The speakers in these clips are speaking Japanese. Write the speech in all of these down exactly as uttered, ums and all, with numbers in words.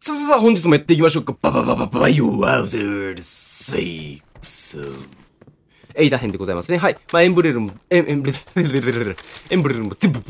さあさあさあ、本日もやっていきましょうか。ババババババイオワウゼルセイクス。エイダ編でございますね。はい。まあ、エンブレルも、エン、エンブレル、エンブレルも全部、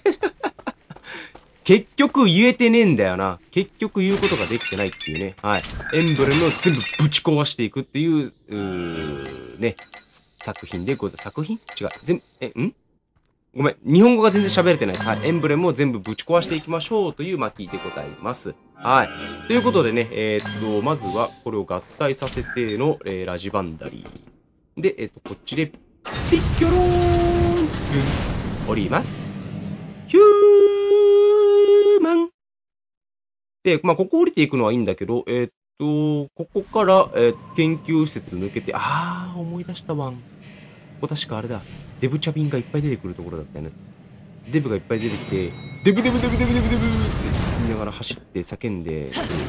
結局言えてねえんだよな。結局言うことができてないっていうね。はい。エンブレムを全部ぶち壊していくっていう、うー、ね、作品でございます。作品違う。全部、え、んごめん。日本語が全然喋れてないです。はい。エンブレムを全部ぶち壊していきましょうという巻でございます。はい。ということでね、えー、っと、まずはこれを合体させての、えー、ラジバンダリー。で、えー、っと、こっちで、ピッキョローン降ります。ヒューマン。で、まあ、ここ降りていくのはいいんだけど、えー、っと、ここから、えー、研究施設抜けて、あー、思い出したわん。ここ確かあれだ。デブチャビンがいっぱい出てくるところだったよね。デブがいっぱい出てきて、デブデブデブデブデブデブって言いながら走って叫んで、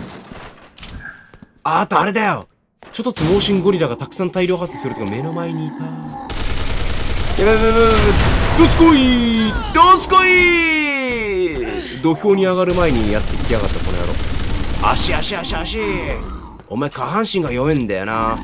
あ、あとあれだよ、ちょっとつ猛進ゴリラがたくさん大量発生するとか目の前にいた。やばいやばいやばいやばい、どすこいどすこい土俵に上がる前にやってきやがったこの野郎。足足足足、お前下半身が弱いんだよな。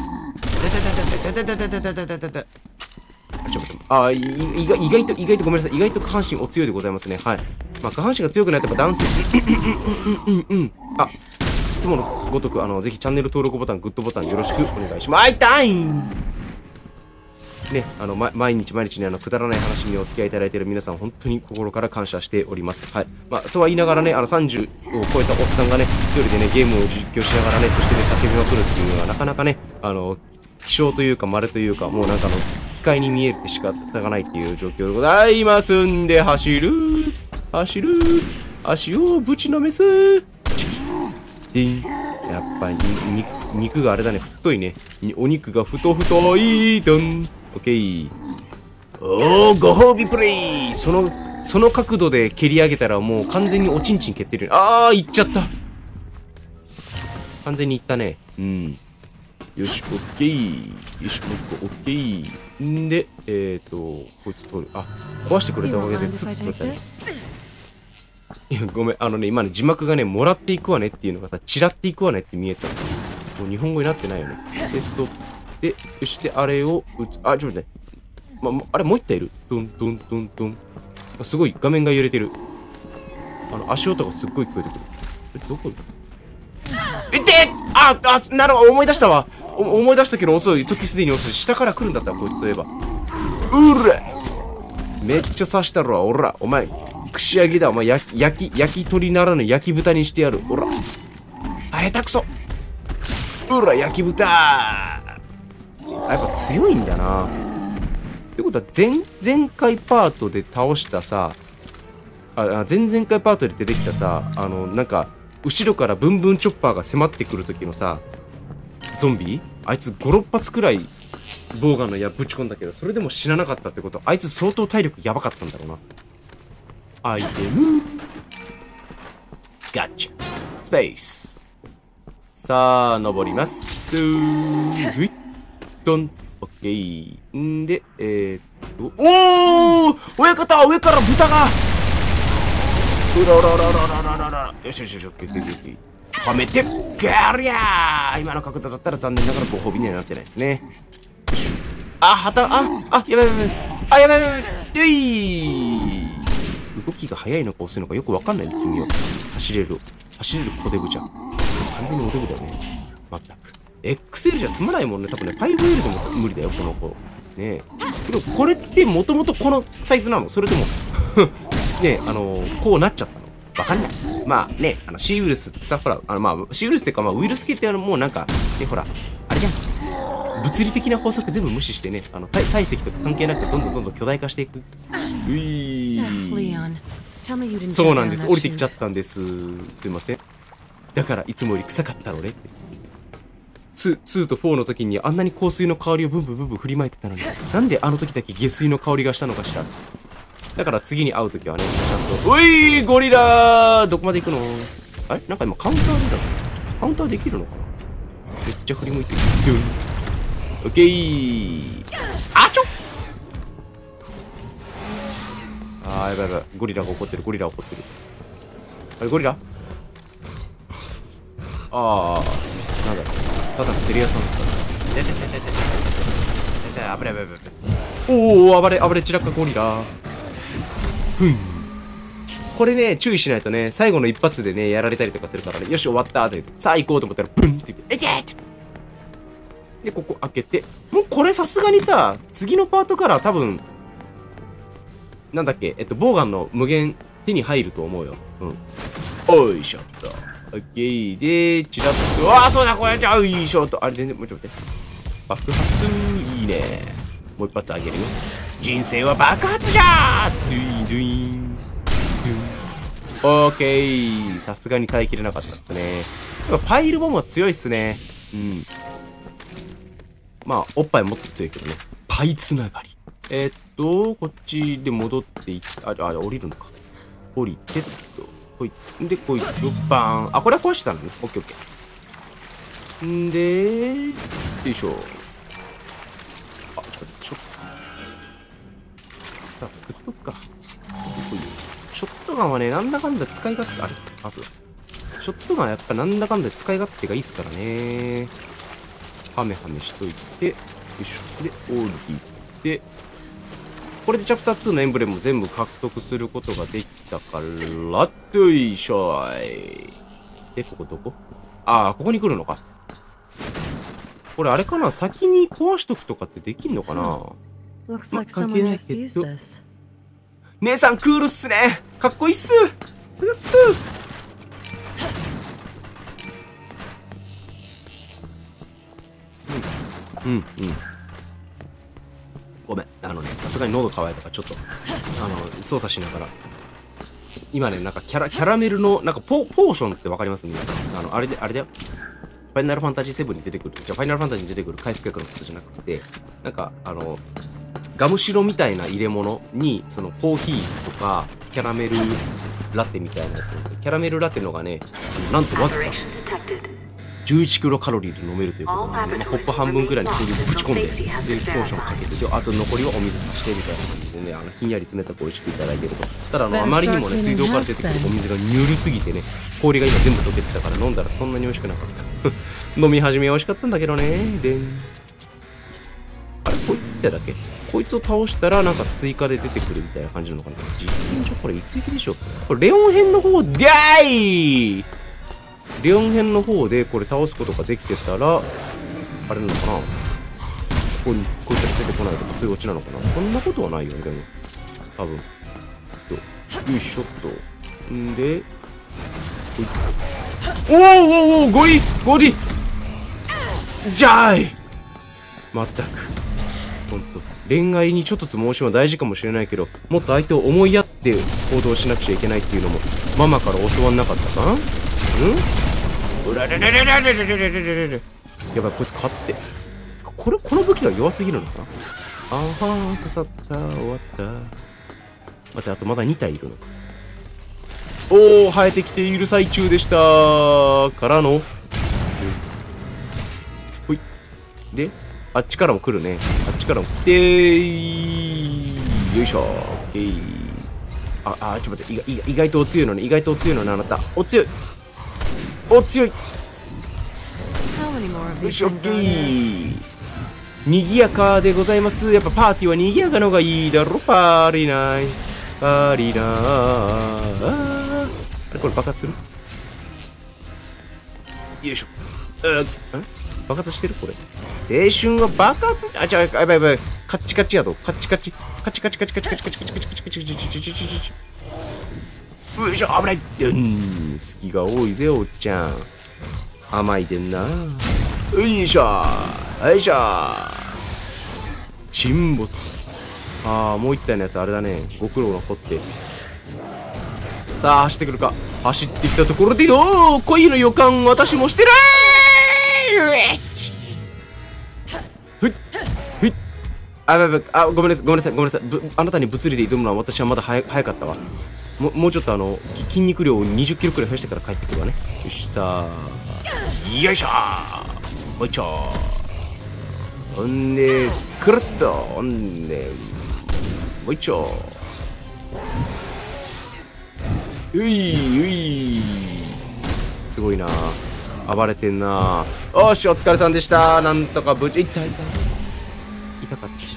あ、意外、意外と、意外とごめんなさい。意外と下半身お強いでございますね。はい。まあ、下半身が強くないとやっぱ男性、うんうんうんうん。あ、いつものごとく、あの、ぜひチャンネル登録ボタン、グッドボタンよろしくお願いします。あ、痛いね、あの、ま、毎日毎日ね、あの、くだらない話にお付き合いいただいている皆さん、本当に心から感謝しております。はい。まあ、とは言いながらね、あの、さんじゅうを超えたおっさんがね、一人でね、ゲームを実況しながらね、そしてね、叫びまくるっていうのは、なかなかね、あの、希少というか、稀というか、もうなんかあの、機械に見えるって仕方がないっていう状況でございますんで、走る走る足をぶちのめすでん。やっぱりに肉があれだね、太いね。お肉が太太いどん。オッケー。おー、ご褒美プレイ。その、その角度で蹴り上げたらもう完全におちんちん蹴ってる。あー、いっちゃった。完全にいったね。うん。よし、オッケー。よし、もう一個、オッケー。んで、えっと、こいつ取る。あ、壊してくれたおかげでスッと取ったね。いや、ごめん。あのね、今ね、字幕がね、もらっていくわねっていうのがさ、散らっていくわねって見えた。もう日本語になってないよね。で、取って、よし、で、あれを打つ。あ、ちょっと待って。ま、あれ、もう一体いる。トントントントン。すごい、画面が揺れてる。あの、足音がすっごい聞こえてくる。え、どこいてあ、あ、なるほど、思い出したわ。思い出したけど遅い。時すでに遅い。下から来るんだったらこいつといえば。うらめっちゃ刺したろ、おら。お前、串揚げだ。お前、焼き、焼き、焼き鳥ならぬ焼き豚にしてやる。おら。あ、下手くそ。うら、焼き豚。あ、やっぱ強いんだな。ってことは、前、前回パートで倒したさ、あ、前々回パートで出てきたさ、あの、なんか、後ろからブンブンチョッパーが迫ってくる時のさ、ゾンビあいつご、ろっ発くらいボウガンの矢ぶち込んだけど、それでも死ななかったってこと、あいつ相当体力やばかったんだろうな。アイテムガッチャスペース。さあ、登ります。ふいっとん。オッケー。んで、えー、っと、おー親方上から豚がうらうらうらうらうらうらうら。よしよしよし、オッケーオッケーオッケー。はめて、ガリャー。今の角度だったら残念ながらご褒美にはなってないですね。よし。あ、旗、あ、あ、やばいやばい。あ、やばいやばい。よい。動きが速いのか遅いのかよくわかんないね、君は。走れる。走れる小デブじゃん。完全におデブだよね。まったく。エックスエル じゃ済まないもんね。多分ね、ファイブエル でも無理だよ、この子。ねえ。けど、これってもともとこのサイズなの？それとも、ねえ、あのー、こうなっちゃったの？わかんない。まあね、あの、シーウイルスってさ、ほら、あの、まあ、シーウイルスっていうか、まあ、ウイルス系ってあの、もうなんか、ね、ほら、あれじゃん。物理的な法則全部無視してね、あの、体、体積とか関係なく、どんどんどんどん巨大化していく。ういー。そうなんです。降りてきちゃったんです。すいません。だから、いつもより臭かったのねって。ツーとフォーの時にあんなに香水の香りをブンブンブンブン振りまいてたのに、なんであの時だけ下水の香りがしたのかしら。だから次に会うときはね、ちゃんと、ういーゴリラーどこまで行くの？あれなんか今カウンターでだカウンターできるのかな？めっちゃ振り向いてる。オッケー。あちょあー、やばいやばい。ゴリラが怒ってる、ゴリラが怒ってる。あれ、ゴリラああ、なんだろう。ただのテレ屋さんだったな。でててててててててて、危ない危ない危ない。おお、暴れ、暴れ散らかゴリラ。ふん。これね、注意しないとね、最後の一発でね、やられたりとかするからね、よし、終わったって言って、さあ行こうと思ったら、ブンって言って、えいけーって。で、ここ開けて、もうこれさすがにさ、次のパートから多分、なんだっけ、えっと、ボウガンの無限手に入ると思うよ。うん。おいしょっと。オッケー。で、チラッと、ああ、そうだ、これじゃあ、いいしょっと。あれ、全然、もうちょっと待って。爆発、いいね。もう一発あげるよ。人生は爆発じゃードゥイン、ドゥイン、ドゥン。オーケー。さすがに耐えきれなかったっすね。やっぱパイルボムは強いっすね。うん。まあ、おっぱいもっと強いけどね。パイつながり。えー、っと、こっちで戻っていって、あ、あ、降りるのか。降りてっと。ほい。で、こいつ、バーン。あ、これは壊したのね。オッケーオッケー。んで、よいしょ。あ、ちょっと待って、ちょっと。さあ、作っとくか。ショットガンはね、なんだかんだ使い勝手、あれあ、そうだ。ショットガンはやっぱなんだかんだ使い勝手がいいっすからね。ハメハメしといて、よいしょ。で、降りて、これでチャプターツーのエンブレムを全部獲得することができたから、といしょい。で、ここどこ？ああ、ここに来るのか。これあれかな？先に壊しとくとかってできんのかな？ま、関係ないけど。姉さんクールっすね。かっこいいっす。すがっす。うん、うん、うん。ごめん。あのね、さすがに喉乾いたから、ちょっと、あの、操作しながら。今ね、なんかキャラ、キャラメルの、なんかポ、ポーションってわかります皆さん。あの、あれで、あれだよ。ファイナルファンタジーセブンに出てくる、じゃあファイナルファンタジーに出てくる回復薬のことじゃなくて、なんか、あの、ガムシロみたいな入れ物に、そのコーヒーとか、キャラメルラテみたいなやつ。キャラメルラテのがね、なんとわずかじゅういちキロカロリーで飲めるということなので、まあ、コップ半分くらいにそれをぶち込んで、で、ポーションかけて、で、あと残りはお水足してみたいな感じでね、あの、ひんやり冷たく美味しくいただいてると。ただ、あの、あまりにもね、水道から出てくるお水がぬるすぎてね、氷が今全部溶けてたから飲んだらそんなに美味しくなかった。飲み始め美味しかったんだけどね。でん。あれ、こいつってだけこいつを倒したらなんか追加で出てくるみたいな感じなのかな。実験所これ一石でしょ。これレオン編の方でーいレオン編の方でこれ倒すことができてたら、あれなのかな、ここにこいつら出てこないとかそういうオチなのかな。そんなことはないよね、でも。多分。よいしょっと。んで、おーおーおーゴリゴリじゃーいまったく。ほんと。恋愛にちょっとつ盲信は大事かもしれないけど、もっと相手を思いやって行動しなくちゃいけないっていうのも、ママから教わんなかったかん？ん？うられれれれれれれれれれれ。やばい、こいつ勝って。これ、この武器が弱すぎるのかな。あはー、刺さった、終わった。待って、あとまだに体いるのか。おー、生えてきている最中でしたからの。ほい。で、あっちからも来るね。あっちからも来てー。よいしょ。オッケー。あ、あ、ちょっと待って。意外、意外とお強いのね。意外とお強いのね、あなた。お強い。お強い。よし、オッケー。にぎやかでございます。やっぱパーティーはにぎやかの方がいいだろ。パーリナイ。パーリナー。あれ、これ爆発する？よいしょ。うん。爆発してるこれ。青春は爆発あ、違う、やばいやばい。カッチカチやと。カッチカチ。カチカチカチカチカチカチカチカチカチカチカチカチカチカチカチ。よいしょ、危ない。うん。隙が多いぜ、おっちゃん。甘いでんな。よいしょ。よいしょ。沈没。ああ、もう一体のやつあれだね。ご苦労残って。さあ、走ってくるか。走ってきたところで、おお、恋の予感、私もしてるー。あ、やばい、あ、ごめんなさい、ごめんなさい、ごめんなさい。あなたに物理で挑むのは私はまだ早かったわ。も, もうちょっとあの筋肉量をにじゅっキロくらい増やしてから帰ってくるわね。よしさあ、よいしょー、おいちょー、ほんでくるっと、ほんでおいちょー、うい、うい、すごいな。 暴れてんな。よし、お疲れさんでした。なんとか無事、痛い痛い。痛かったし。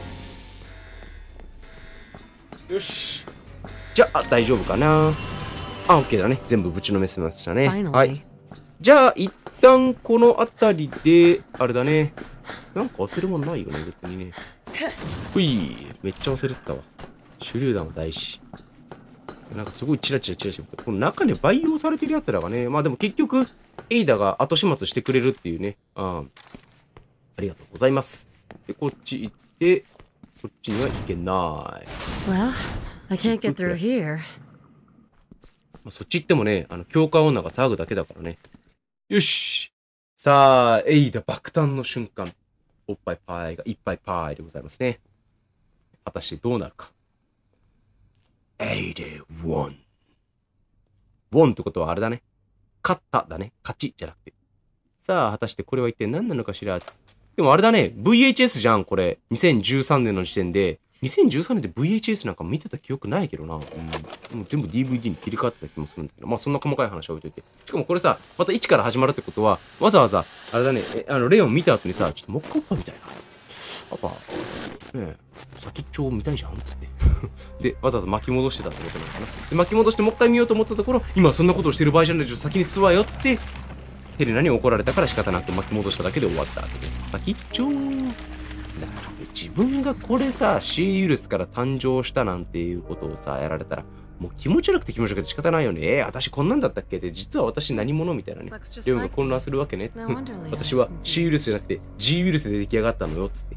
よし。じゃあ、大丈夫かな。あ、OK だね。全部ぶちのめせましたね。はい。じゃあ、一旦この辺りで、あれだね。なんか忘れ物ないよね、別にね。ほい。めっちゃ忘れてたわ。手榴弾は大事。なんかすごいチラチラチラチラ。この中に培養されてる奴らがね。まあでも結局、エイダが後始末してくれるっていうね。あありがとうございます。で、こっち行って、こっちには行けない。 Well, I can't get through here. まあそっち行ってもね、あの、教官女が騒ぐだけだからね。よし。さあ、エイダ爆誕の瞬間。おっぱいパイがいっぱいパイでございますね。果たしてどうなるか。エイダワン。ワンってことはあれだね。勝っただね。勝ちじゃなくて。さあ、果たしてこれは一体何なのかしら。でもあれだね。ブイエイチエス じゃん、これ。にせんじゅうさんねんの時点で。にせんじゅうさんねんで ブイエイチエス なんか見てた記憶ないけどな。うん。もう全部 ディーブイディー に切り替わってた気もするんだけど。まあそんな細かい話は置いといて。しかもこれさ、またいちから始まるってことは、わざわざ、あれだね、あの、レオン見た後にさ、ちょっともう一回おっぱいみたいな。パパ、ねえ、先っちょ見たいじゃんつって。で、わざわざ巻き戻してたってことなのかな。で、巻き戻してもう一回見ようと思ったところ、今そんなことをしてる場合じゃないでしょ、先に吸わよっつって、ヘレナに怒られたから仕方なく巻き戻しただけで終わったわけで。先っちょだって自分がこれさ、シーウイルスから誕生したなんていうことをさ、やられたら、もう気持ち悪くて気持ち悪くて仕方ないよね。えー、私こんなんだったっけって、実は私何者みたいなね。レオンが混乱するわけね。私は シー ウイルスじゃなくて ジー ウイルスで出来上がったのよ、つって。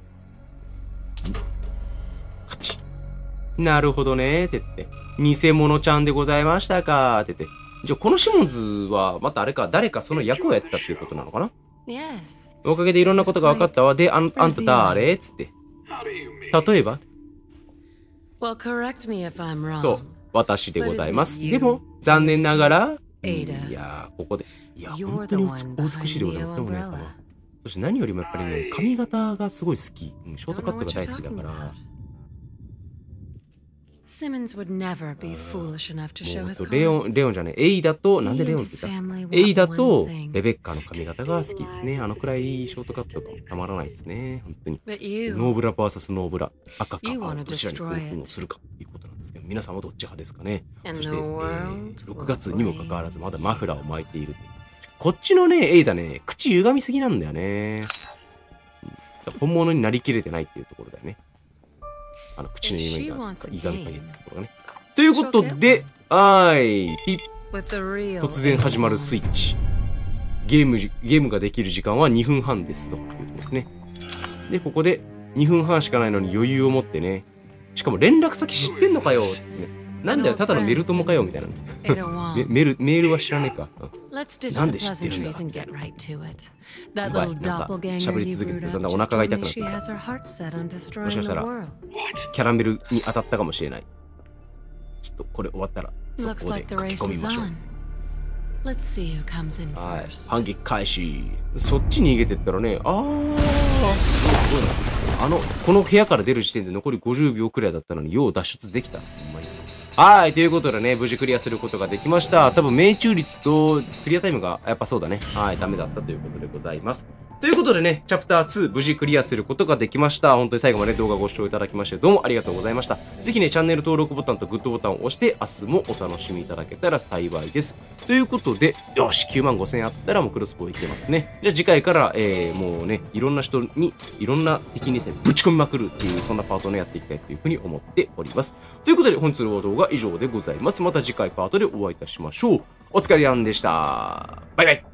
勝ち。なるほどね、って言って。偽物ちゃんでございましたか、って言って。じゃあこのシモンズは、またあれか、誰かその役をやってたっていうことなのかな？ Yes. おかげでいろんなことが分かったわ。で、あん、あんた誰？つって。例えば Well, correct me if I'm wrong. そう、私でございます。でも、残念ながら、うん、いやー、ここで。いや、本当にお美しいでございますね、お姉様。そして何よりもやっぱりね、髪型がすごい好き。うん、ショートカットが大好きだから。 Simmons would never be foolish enough to show his レオン、レオンじゃねえ、エイダと、なんでレオンって言った？エイダとレベッカの髪型が好きですね。あのくらいショートカットがたまらないですね。本当に。ノーブラ ブイエス ノーブラ、赤か青、どちらに興奮をするかということなんですけど、皆さんはどっち派ですかね。そして、えー、ろくがつにもかかわらずまだマフラーを巻いている。こっちのね、エイダね、口歪みすぎなんだよね。本物になりきれてないっていうところだよね。あの、口の歪みが、歪みがいいってところがね。ということで、はーい、ピッ、突然始まるスイッチ。ゲーム、ゲームができる時間はにふんはんですというところですね。で、ここでにふんはんしかないのに余裕を持ってね。しかも連絡先知ってんのかよってね。なんだよ、ただのメル友かよみたいな。メ, メ, ルメールは知らねえか。なんで知ってるんだみたいな。やばい、なんか喋り続けてだんだんお腹が痛くなってきた。もしかしたらキャラメルに当たったかもしれない。ちょっとこれ終わったらそこで書き込みましょう。はい、反撃開始。そっちに逃げてったらね、あー、すごいな。あの、この部屋から出る時点で残りごじゅうびょうくらいだったのに、よう脱出できた。ほんまに。はい、ということでね、無事クリアすることができました。多分命中率とクリアタイムがやっぱそうだね。はい、ダメだったということでございます。ということでね、チャプターツー無事クリアすることができました。本当に最後まで動画ご視聴いただきましてどうもありがとうございました。ぜひね、チャンネル登録ボタンとグッドボタンを押して明日もお楽しみいただけたら幸いです。ということで、よし、きゅうまんごせんえんあったらもうクロスボウいけますね。じゃあ次回から、えー、もうね、いろんな人に、いろんな敵にですね、ぶち込みまくるっていう、そんなパートをね、やっていきたいというふうに思っております。ということで、本日の動画は以上でございます。また次回パートでお会いいたしましょう。お疲れやんでした。バイバイ。